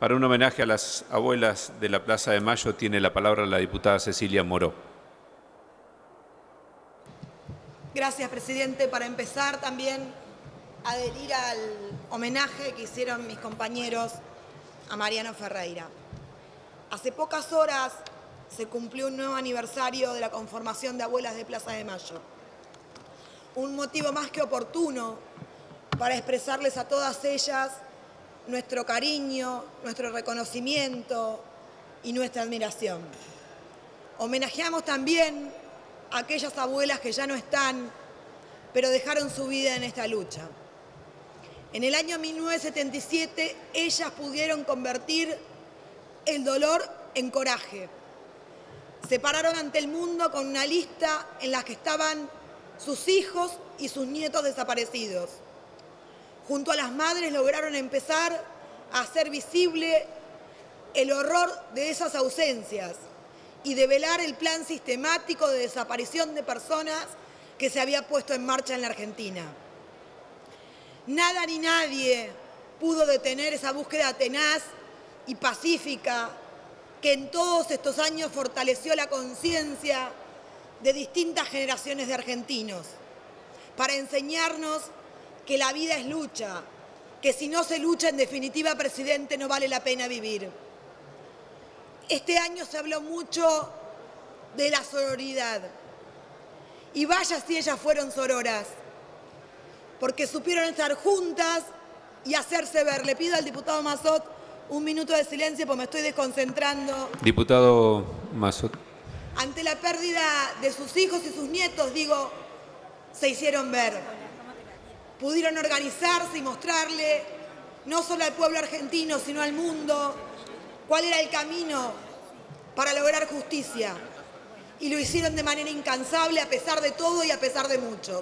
Para un homenaje a las abuelas de la Plaza de Mayo tiene la palabra la diputada Cecilia Moró. Gracias, presidente. Para empezar, también adherir al homenaje que hicieron mis compañeros a Mariano Ferreira. Hace pocas horas se cumplió un nuevo aniversario de la conformación de Abuelas de Plaza de Mayo. Un motivo más que oportuno para expresarles a todas ellas nuestro cariño, nuestro reconocimiento y nuestra admiración. Homenajeamos también a aquellas abuelas que ya no están, pero dejaron su vida en esta lucha. En el año 1977, ellas pudieron convertir el dolor en coraje. Se pararon ante el mundo con una lista en la que estaban sus hijos y sus nietos desaparecidos. Junto a las madres lograron empezar a hacer visible el horror de esas ausencias y develar el plan sistemático de desaparición de personas que se había puesto en marcha en la Argentina. Nada ni nadie pudo detener esa búsqueda tenaz y pacífica que en todos estos años fortaleció la conciencia de distintas generaciones de argentinos para enseñarnos que la vida es lucha, que si no se lucha, en definitiva, presidente, no vale la pena vivir. Este año se habló mucho de la sororidad. Y vaya si ellas fueron sororas, porque supieron estar juntas y hacerse ver. Le pido al diputado Massot un minuto de silencio porque me estoy desconcentrando. Diputado Massot. Ante la pérdida de sus hijos y sus nietos, digo, se hicieron ver. Pudieron organizarse y mostrarle, no solo al pueblo argentino, sino al mundo, cuál era el camino para lograr justicia. Y lo hicieron de manera incansable a pesar de todo y a pesar de muchos.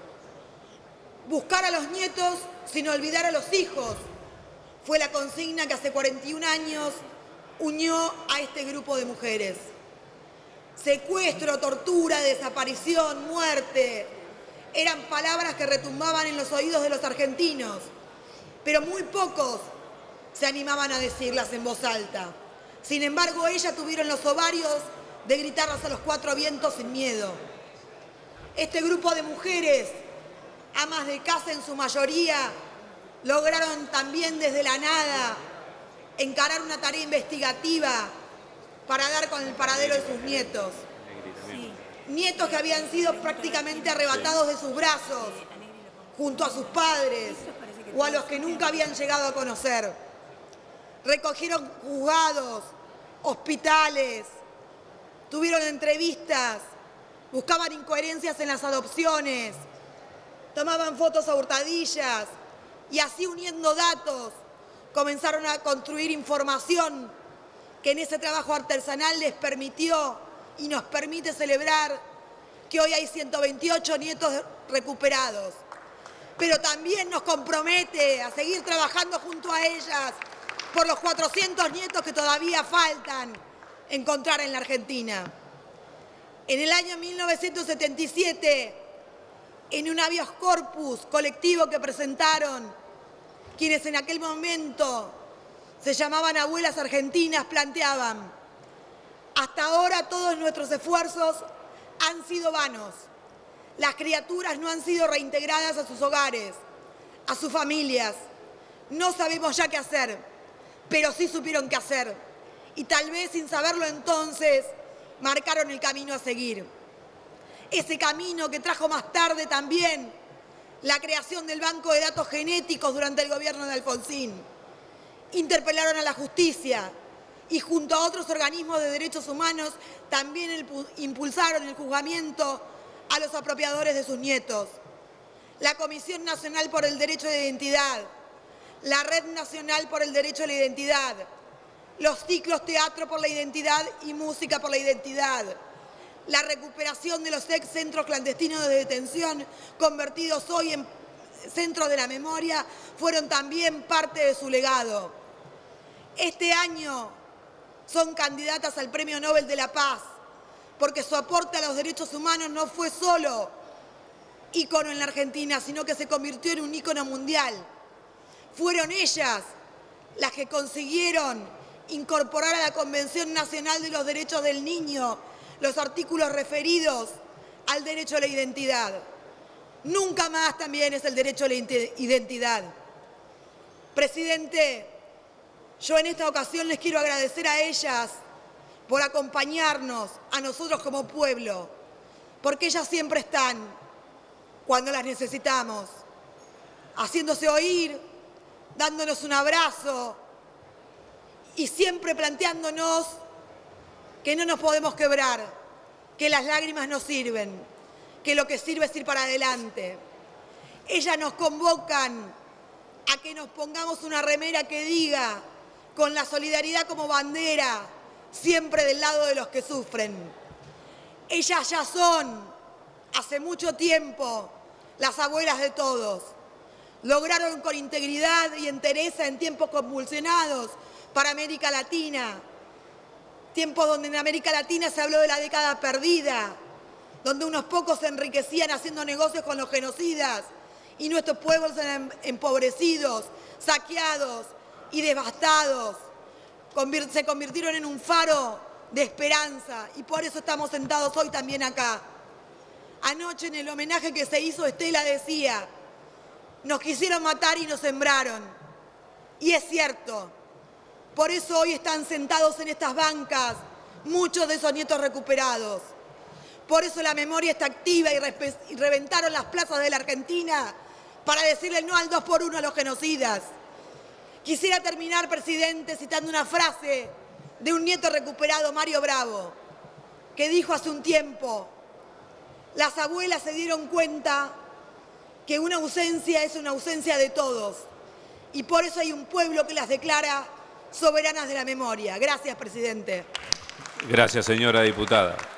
Buscar a los nietos sin olvidar a los hijos fue la consigna que hace 41 años unió a este grupo de mujeres. Secuestro, tortura, desaparición, muerte, eran palabras que retumbaban en los oídos de los argentinos, pero muy pocos se animaban a decirlas en voz alta. Sin embargo, ellas tuvieron los ovarios de gritarlas a los cuatro vientos sin miedo. Este grupo de mujeres, amas de casa en su mayoría, lograron también desde la nada encarar una tarea investigativa para dar con el paradero de sus nietos. Nietos que habían sido prácticamente arrebatados de sus brazos, junto a sus padres o a los que nunca habían llegado a conocer. Recogieron juzgados, hospitales, tuvieron entrevistas, buscaban incoherencias en las adopciones, tomaban fotos a hurtadillas y así, uniendo datos, comenzaron a construir información que en ese trabajo artesanal les permitió y nos permite celebrar que hoy hay 128 nietos recuperados. Pero también nos compromete a seguir trabajando junto a ellas por los 400 nietos que todavía faltan encontrar en la Argentina. En el año 1977, en un habeas corpus colectivo que presentaron quienes en aquel momento se llamaban Abuelas Argentinas, planteaban: hasta ahora todos nuestros esfuerzos han sido vanos. Las criaturas no han sido reintegradas a sus hogares, a sus familias. No sabemos ya qué hacer, pero sí supieron qué hacer. Y tal vez sin saberlo entonces, marcaron el camino a seguir. Ese camino que trajo más tarde también la creación del Banco de Datos Genéticos durante el gobierno de Alfonsín. Interpelaron a la justicia y junto a otros organismos de derechos humanos también impulsaron el juzgamiento a los apropiadores de sus nietos. La Comisión Nacional por el Derecho de Identidad, la Red Nacional por el Derecho a la Identidad, los ciclos Teatro por la Identidad y Música por la Identidad, la recuperación de los ex centros clandestinos de detención convertidos hoy en centros de la memoria, fueron también parte de su legado. Este año son candidatas al Premio Nobel de la Paz, porque su aporte a los derechos humanos no fue solo ícono en la Argentina, sino que se convirtió en un ícono mundial. Fueron ellas las que consiguieron incorporar a la Convención Nacional de los Derechos del Niño los artículos referidos al derecho a la identidad. Nunca más también es el derecho a la identidad. Presidente, yo en esta ocasión les quiero agradecer a ellas por acompañarnos, a nosotros como pueblo, porque ellas siempre están cuando las necesitamos, haciéndose oír, dándonos un abrazo y siempre planteándonos que no nos podemos quebrar, que las lágrimas no sirven, que lo que sirve es ir para adelante. Ellas nos convocan a que nos pongamos una remera que diga, con la solidaridad como bandera, siempre del lado de los que sufren. Ellas ya son, hace mucho tiempo, las abuelas de todos. Lograron con integridad y entereza en tiempos convulsionados para América Latina, tiempos donde en América Latina se habló de la década perdida, donde unos pocos se enriquecían haciendo negocios con los genocidas y nuestros pueblos eran empobrecidos, saqueados y devastados. Se convirtieron en un faro de esperanza y por eso estamos sentados hoy también acá. Anoche en el homenaje que se hizo, Estela decía, nos quisieron matar y nos sembraron. Y es cierto, por eso hoy están sentados en estas bancas muchos de esos nietos recuperados. Por eso la memoria está activa y reventaron las plazas de la Argentina para decirle no al 2x1 a los genocidas. Quisiera terminar, presidente, citando una frase de un nieto recuperado, Mario Bravo, que dijo hace un tiempo, las abuelas se dieron cuenta que una ausencia es una ausencia de todos y por eso hay un pueblo que las declara soberanas de la memoria. Gracias, presidente. Gracias, señora diputada.